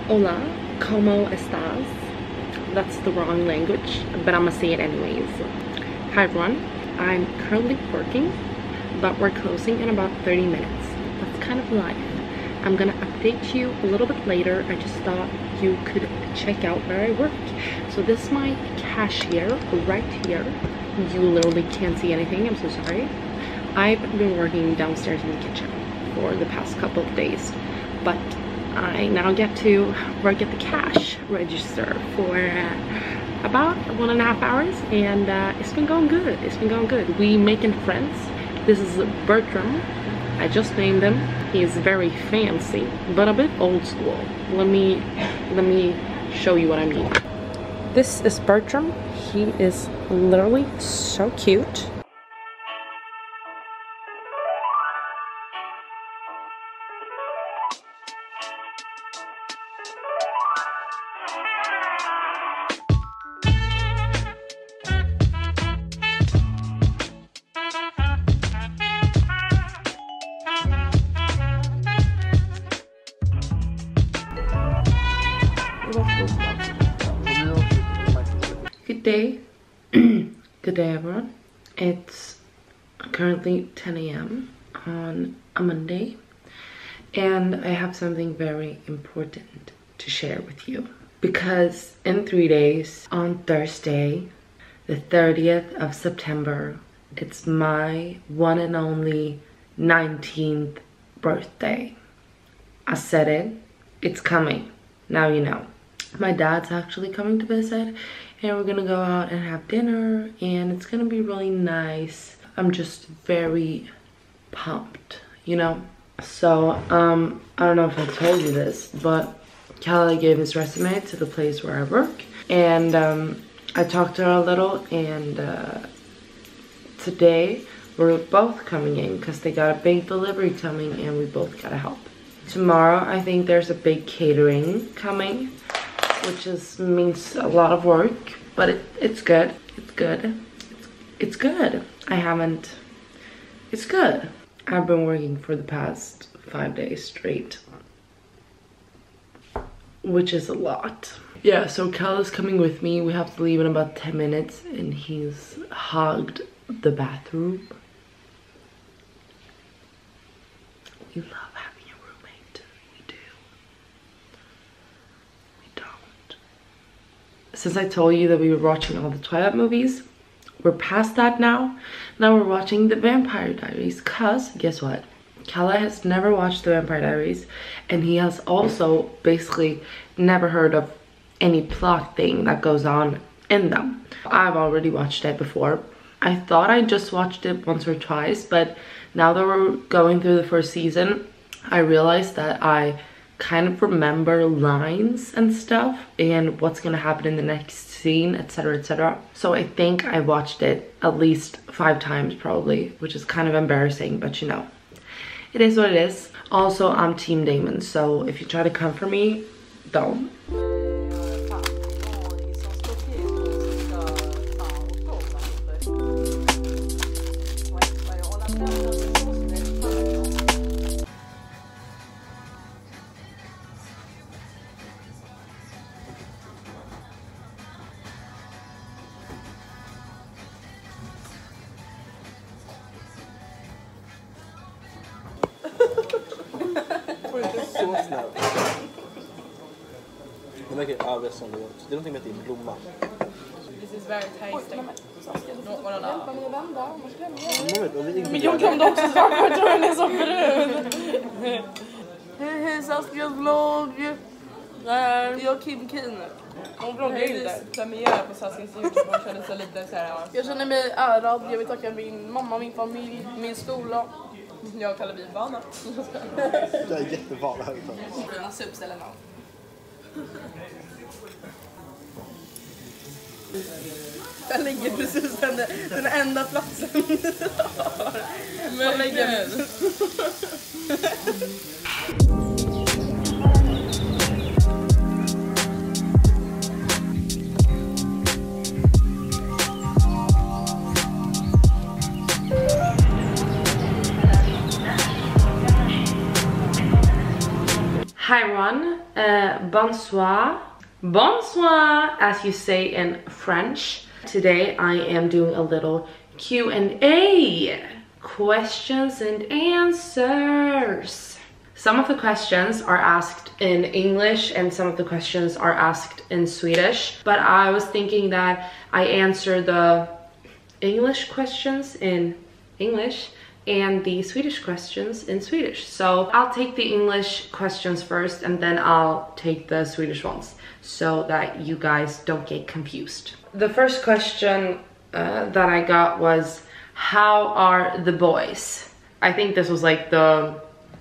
Hola, ¿cómo estás? That's the wrong language, but I'm gonna say it anyways. Hi everyone, I'm currently working, but we're closing in about 30 minutes. That's kind of life. I'm gonna update you a little bit later. I just thought you could check out where I work. So this is my cashier right here. You literally can't see anything, I'm so sorry. I've been working downstairs in the kitchen for the past couple of days, but I now get to work at the cash register for about 1.5 hours, and it's been going good. It's been going good. We making friends. This is Bertram. I just named him. He's very fancy, but a bit old school. Let me show you what I mean. This is Bertram. He is literally so cute. Good day. Good day everyone. It's currently 10 a.m. on a Monday, and I have something very important to share with you, because in 3 days, on Thursday the 30th of September, it's my one and only 19th birthday. I said it, it's coming. Now you know. My dad's actually coming to visit, and we're gonna go out and have dinner, and it's gonna be really nice. I'm just very pumped, you know? So, I don't know if I told you this, but Callie gave his resume to the place where I work, and I talked to her a little, and today we're both coming in because they got a big delivery coming, and we both gotta help. Tomorrow, I think there's a big catering coming, which means a lot of work, but it's good. It's good. It's good. It's good. I've been working for the past 5 days straight, which is a lot. Yeah, so Cal is coming with me. We have to leave in about 10 minutes, and he's hogged the bathroom. We love having a roommate. We do. We don't. Since I told you that we were watching all the Twilight movies, we're past that now. Now we're watching the Vampire Diaries, cause guess what? Kala has never watched the Vampire Diaries, and he has also basically never heard of any plot thing that goes on in them. I've already watched it before. I thought I just watched it once or twice, but now that we're going through the first season, I realized that I kind of remember lines and stuff and what's gonna happen in the next scene, etc, etc. So I think I watched it at least 5 times probably, which is kind of embarrassing, but you know, it is what it is. Also, I'm Team Damon, so if you try to come for me, don't. Så snällt. Det verkar det är någonting med din blomma. This is very tasty. Not one enough. Men jag glömde också svara på att den är så brun. Hej Saskias vlogg. Jag Kim Kine. Hon vloggar inte. Premiär på Saskias YouTube. Hon känner sig lite så här. Jag känner mig ärad. Jag vill tacka min mamma, min familj, min skola. Jag kallar vi vana. Jag är jättevana här ute. Bruna supställen av. Den ligger precis den enda platsen. Men lägger Hi everyone, bonsoir. Bonsoir, as you say in French. Today I am doing a little Q&A. Questions and answers. Some of the questions are asked in English and some of the questions are asked in Swedish. But I was thinking that I answer the English questions in English and the Swedish questions in Swedish. So I'll take the English questions first and then I'll take the Swedish ones so that you guys don't get confused. The first question that I got was, how are the boys? I think this was like the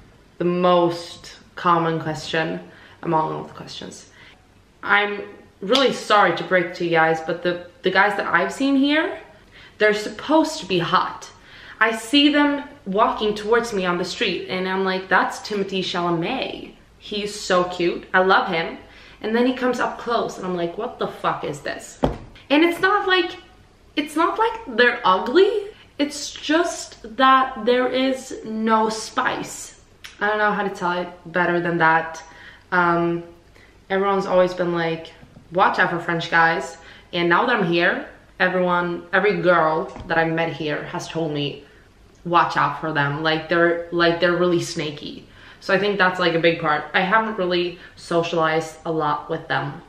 most common question among all the questions. I'm really sorry to break to you guys, but the guys that I've seen here, they're supposed to be hot. I see them walking towards me on the street and I'm like, that's Timothée Chalamet. He's so cute, I love him. And then he comes up close and I'm like, what the fuck is this? And it's not like they're ugly. It's just that there is no spice. I don't know how to tell it better than that. Everyone's always been like, watch out for French guys. And now that I'm here, every girl that I've met here has told me, watch out for them. Like they're really snaky. So I think that's like a big part. I haven't really socialized a lot with them,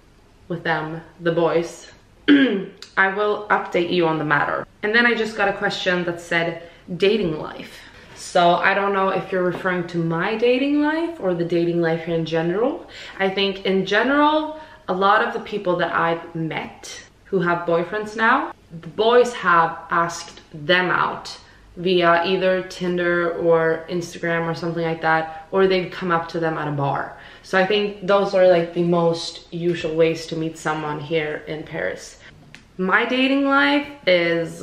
the boys. I will update you on the matter. And then I just got a question that said dating life. So I don't know if you're referring to my dating life or the dating life in general. I think in general, a lot of the people that I've met who have boyfriends now, the boys have asked them out via either Tinder or Instagram or something like that, or they've come up to them at a bar. So I think those are like the most usual ways to meet someone here in Paris. My dating life is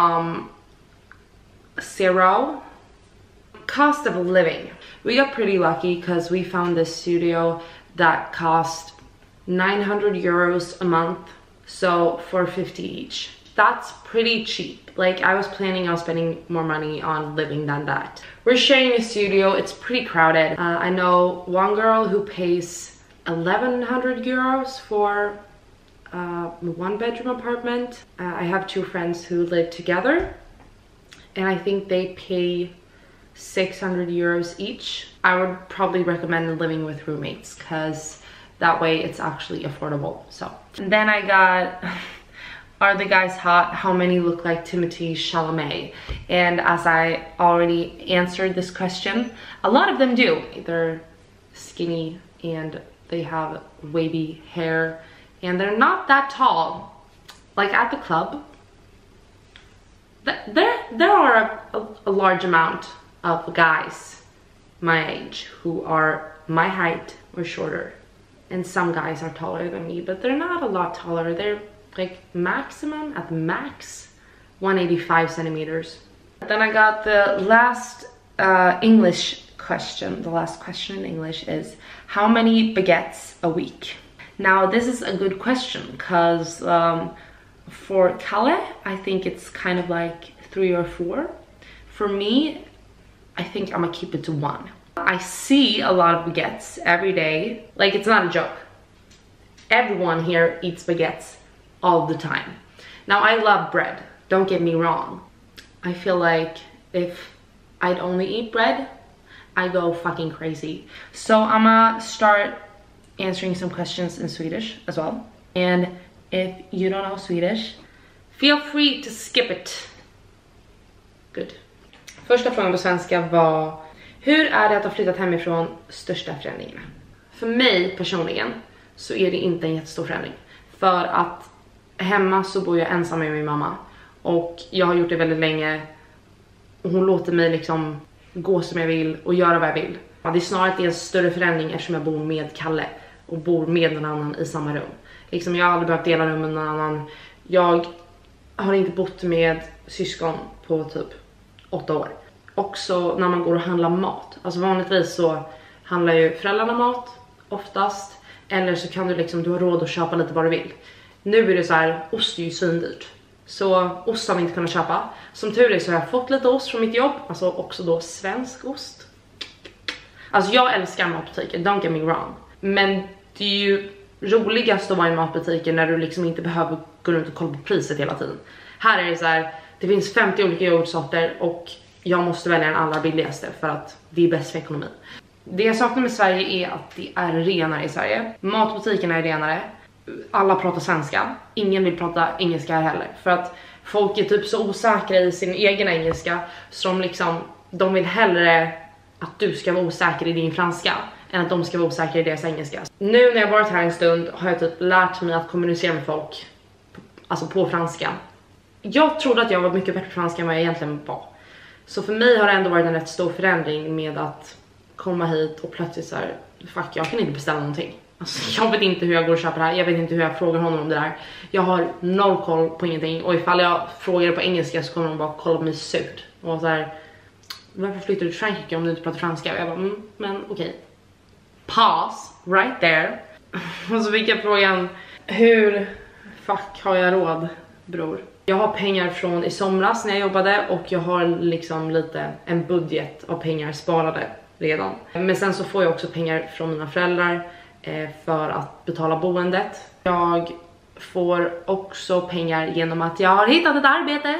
0. Cost of living. We got pretty lucky because we found this studio that cost 900 euros a month, so 450 each. That's pretty cheap. Like I was planning on spending more money on living than that. We're sharing a studio, it's pretty crowded. I know one girl who pays 1100 euros for a 1-bedroom apartment. I have 2 friends who live together and I think they pay 600 euros each. I would probably recommend living with roommates because that way it's actually affordable. So and then I got are the guys hot? How many look like Timothée Chalamet? And as I already answered this question, a lot of them do. They're skinny and they have wavy hair and they're not that tall. Like at the club, there are a large amount of guys my age who are my height or shorter. And some guys are taller than me, but they're not a lot taller. They're like maximum at max 185 centimeters. Then I got the last English question. The last question in English is, how many baguettes a week? Now this is a good question because for Kalle, I think it's kind of like 3 or 4. For me, I think I'm gonna keep it to 1. I see a lot of baguettes every day. Like it's not a joke. Everyone here eats baguettes all the time. Now I love bread, don't get me wrong. I feel like if I'd only eat bread, I'd go fucking crazy. So I'm gonna start answering some questions in Swedish as well. And if you don't know Swedish, feel free to skip it. Good. Första frågan på svenska var, hur är det att ha flyttat hemifrån, största förändringarna? För mig personligen så är det inte en jättestor förändring. För att hemma så bor jag ensam med min mamma. Och jag har gjort det väldigt länge. Och hon låter mig liksom gå som jag vill och göra vad jag vill. Det är snarare att det är en större förändring eftersom jag bor med Kalle. Och bor med någon annan i samma rum. Liksom jag har aldrig behövt dela rum med någon annan. Jag har inte bott med syskon på typ 8 år. Också när man går och handlar mat. Alltså vanligtvis så handlar ju föräldrarna mat oftast. Eller så kan du liksom, du har råd att köpa lite vad du vill. Nu är det så här, ost är ju svindyrt. Så ost har vi inte kunnat köpa. Som tur är så har jag fått lite ost från mitt jobb. Alltså också då svensk ost. Alltså jag älskar matbutiker, don't get me wrong. Men det är ju roligast att vara i matbutiker när du liksom inte behöver gå runt och kolla på priset hela tiden. Här är det så här, det finns 50 olika yoghurtsorter och jag måste välja den allra billigaste för att det är bäst för ekonomin. Det jag saknar med Sverige är att det är renare i Sverige. Matbutikerna är renare. Alla pratar svenska. Ingen vill prata engelska här heller. För att folk är typ så osäkra i sin egen engelska. Så de vill hellre att du ska vara osäker i din franska än att de ska vara osäkra i deras engelska. Nu när jag varit här en stund har jag typ lärt mig att kommunicera med folk. Alltså på franska. Jag trodde att jag var mycket bättre på franska än vad jag egentligen var. Så för mig har det ändå varit en rätt stor förändring med att komma hit och plötsligt så här, fuck, jag kan inte beställa någonting. Alltså, jag vet inte hur jag går och köper det här. Jag vet inte hur jag frågar honom om det där. Jag har noll koll på ingenting. Och ifall jag frågar det på engelska så kommer de bara kolla på mig surt. Och så här, varför flyttar du till Frankrike om du inte pratar franska? Och jag bara, men okej. Pause, right there. Och så fick jag frågan, hur fuck har jag råd, bror? Jag har pengar från i somras när jag jobbade och jag har liksom en budget av pengar sparade redan. Men sen så får jag också pengar från mina föräldrar för att betala boendet. Jag får också pengar genom att jag har hittat ett arbete.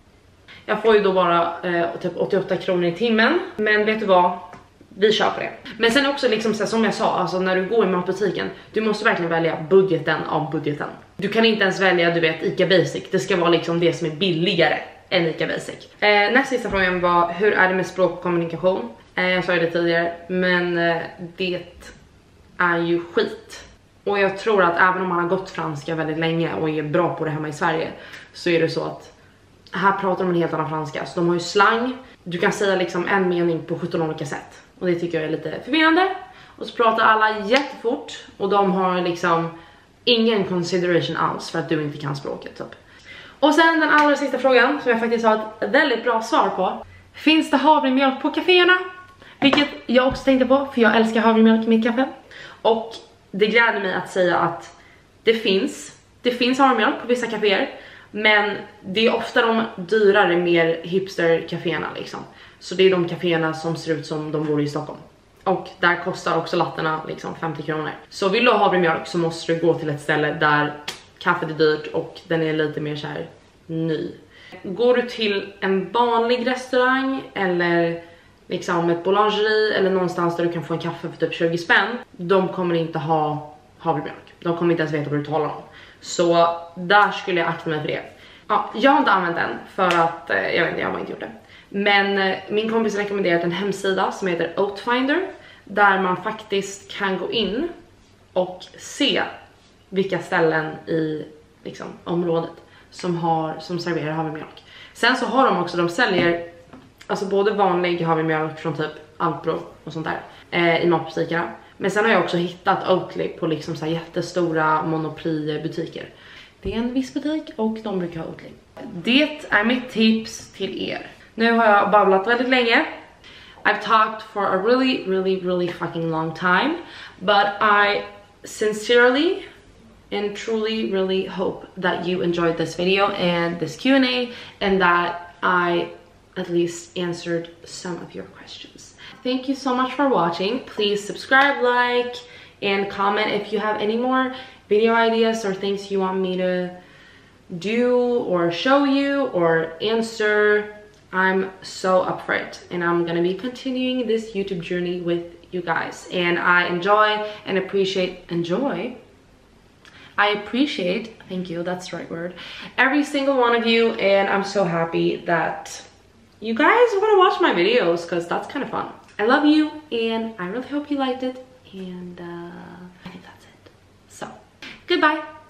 Jag får ju då bara typ 88 kronor i timmen. Men vet du vad? Vi köper det. Men sen också liksom så som jag sa, alltså när du går i matbutiken, du måste verkligen välja budgeten av budgeten. Du kan inte ens välja, du vet, Ica Basic. Det ska vara liksom det som är billigare än Ica Basic. Nästa sista frågan var, hur är det med språk och kommunikation? Jag sa det tidigare, men det är ju skit. Och jag tror att även om man har gått franska väldigt länge och är bra på det hemma i Sverige, så är det så att här pratar de en helt annan franska. Så de har ju slang. Du kan säga liksom en mening på 17 olika sätt. Och det tycker jag är lite förvirrande. Och så pratar alla jättefort. Och de har liksom ingen consideration alls för att du inte kan språket typ. Och sen den allra sista frågan som jag faktiskt har ett väldigt bra svar på. Finns det havremjölk på kaféerna? Vilket jag också tänkte på, för jag älskar havremjölk i mitt kaffe. Och det gläder mig att säga att det finns havremjölk på vissa kaféer. Men det är ofta de dyrare, mer hipster-kaféerna liksom. Så det är de kaféerna som ser ut som de bor i Stockholm. Och där kostar också latterna liksom 50 kronor. Så vill du ha havremjölk så måste du gå till ett ställe där kaffet är dyrt och den är lite mer så här ny. Går du till en vanlig restaurang eller liksom ett boulangerie eller någonstans där du kan få en kaffe för typ 20 spänn, de kommer inte ha havremjölk. De kommer inte ens veta vad du talar om. Så där skulle jag akta mig för det. Ja, jag har inte använt den för att, jag vet inte, jag har inte gjort det. Men min kompis rekommenderat en hemsida som heter Oatfinder. Där man faktiskt kan gå in och se vilka ställen i liksom, området som serverar havremjölk. Sen så har de också, de säljer alltså både vanlig havremjölk från typ Alpro och sånt där i matbutikerna. Men sen har jag också hittat Oatly på liksom så här jättestora Monoprix-butiker. Det är en viss butik och de brukar ha Oatly. Det är mitt tips till er. Nu har jag babblat väldigt länge. I've talked for a really fucking long time. But I sincerely and truly really hope that you enjoyed this video and this Q&A and that I at least answered some of your questions. Thank you so much for watching. Please subscribe, like, and comment if you have any more video ideas or things you want me to do or show you or answer. I'm so up for it and I'm gonna be continuing this YouTube journey with you guys, and I appreciate, thank you, that's the right word, every single one of you, and I'm so happy that you guys want to watch my videos because that's kind of fun. I love you and I really hope you liked it, and I think that's it. So, goodbye.